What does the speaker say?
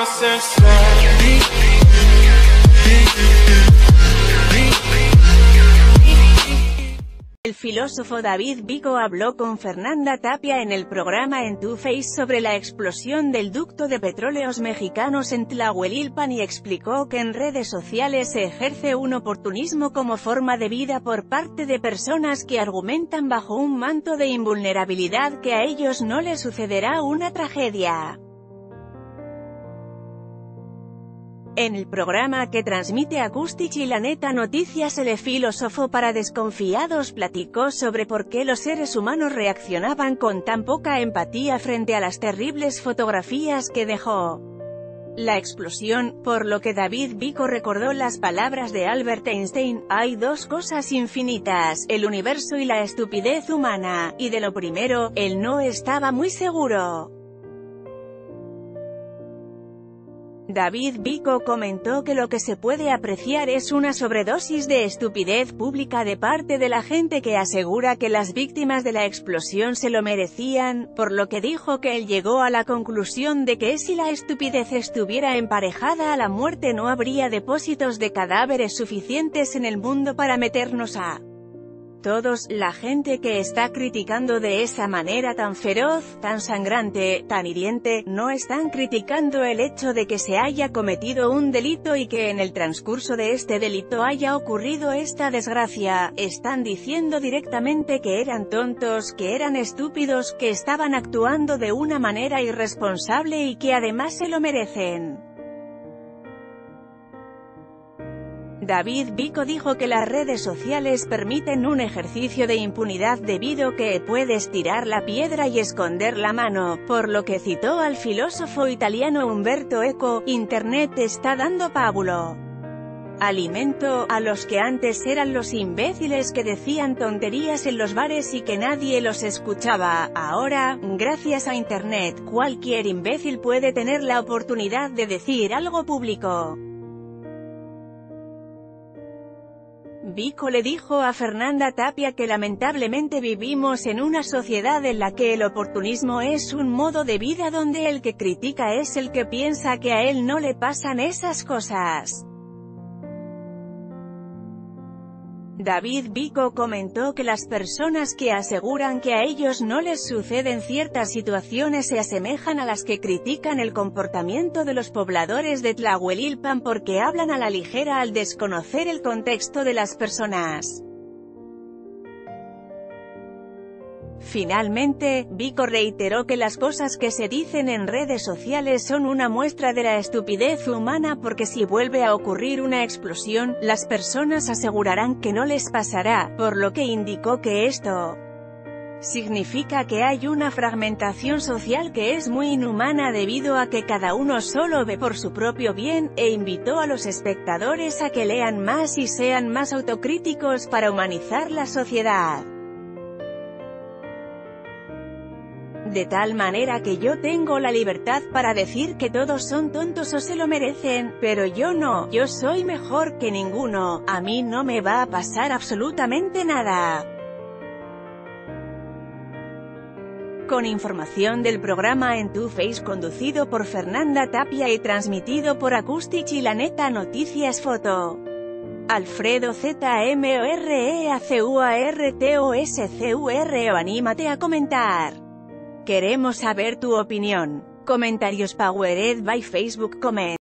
El filósofo David Vico habló con Fernanda Tapia en el programa En Tu Face sobre la explosión del ducto de petróleos mexicanos en Tlahuelilpan y explicó que en redes sociales se ejerce un oportunismo como forma de vida por parte de personas que argumentan bajo un manto de invulnerabilidad que a ellos no les sucederá una tragedia. En el programa que transmite Acústic y La Neta Noticias, el filósofo para desconfiados platicó sobre por qué los seres humanos reaccionaban con tan poca empatía frente a las terribles fotografías que dejó la explosión, por lo que David Vico recordó las palabras de Albert Einstein: hay dos cosas infinitas, el universo y la estupidez humana, y de lo primero, él no estaba muy seguro. David Vico comentó que lo que se puede apreciar es una sobredosis de estupidez pública de parte de la gente que asegura que las víctimas de la explosión se lo merecían, por lo que dijo que él llegó a la conclusión de que si la estupidez estuviera emparejada a la muerte no habría depósitos de cadáveres suficientes en el mundo para meternos a todos. La gente que está criticando de esa manera tan feroz, tan sangrante, tan hiriente, no están criticando el hecho de que se haya cometido un delito y que en el transcurso de este delito haya ocurrido esta desgracia, están diciendo directamente que eran tontos, que eran estúpidos, que estaban actuando de una manera irresponsable y que además se lo merecen. David Vico dijo que las redes sociales permiten un ejercicio de impunidad debido que puedes tirar la piedra y esconder la mano, por lo que citó al filósofo italiano Umberto Eco: Internet está dando pábulo, alimento, a los que antes eran los imbéciles que decían tonterías en los bares y que nadie los escuchaba. Ahora, gracias a Internet, cualquier imbécil puede tener la oportunidad de decir algo público. Vico le dijo a Fernanda Tapia que lamentablemente vivimos en una sociedad en la que el oportunismo es un modo de vida donde el que critica es el que piensa que a él no le pasan esas cosas. David Vico comentó que las personas que aseguran que a ellos no les suceden ciertas situaciones se asemejan a las que critican el comportamiento de los pobladores de Tlahuelilpan porque hablan a la ligera al desconocer el contexto de las personas. Finalmente, Vico reiteró que las cosas que se dicen en redes sociales son una muestra de la estupidez humana porque si vuelve a ocurrir una explosión, las personas asegurarán que no les pasará, por lo que indicó que esto significa que hay una fragmentación social que es muy inhumana debido a que cada uno solo ve por su propio bien, e invitó a los espectadores a que lean más y sean más autocríticos para humanizar la sociedad. De tal manera que yo tengo la libertad para decir que todos son tontos o se lo merecen, pero yo no, yo soy mejor que ninguno, a mí no me va a pasar absolutamente nada. Con información del programa En Tu Face conducido por Fernanda Tapia y transmitido por Acústic y La Neta Noticias. Foto: Alfredo ZMOREACUARTOSCURO. Anímate a comentar. Queremos saber tu opinión. Comentarios powered by Facebook Comment.